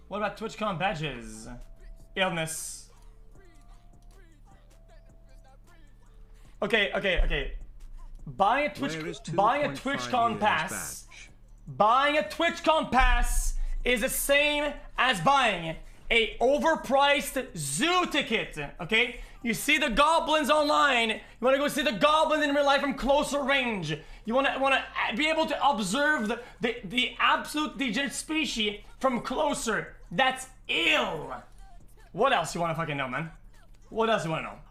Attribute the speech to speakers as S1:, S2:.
S1: What about TwitchCon badges? Illness. Okay. Buying a TwitchCon pass. Buying a TwitchCon pass is the same as buying a overpriced zoo ticket. Okay? You see the goblins online. You want to go see the goblins in real life from closer range. You want to be able to observe the absolute degenerate species from closer. That's ill. What else you want to fucking know, man? What else you want to know?